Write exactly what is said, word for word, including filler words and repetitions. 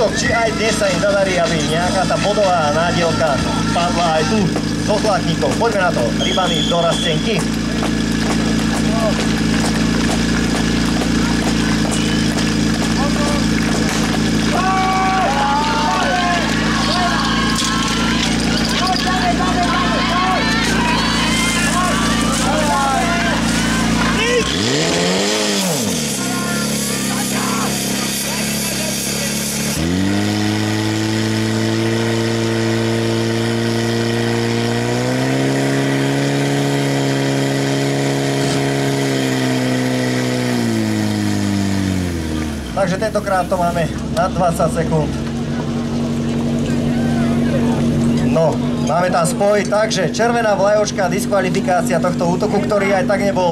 útok, či aj dnes sa im zadarí, aby nejaká tá bodová nádielka padla aj tu zo Zlatníkov. Poďme na to, rybami do Rastenky. Takže tentokrát to máme na dvadsať sekúnd. No, máme tam spoj, takže červená vlajočka, diskvalifikácia tohto útoku, ktorý aj tak nebol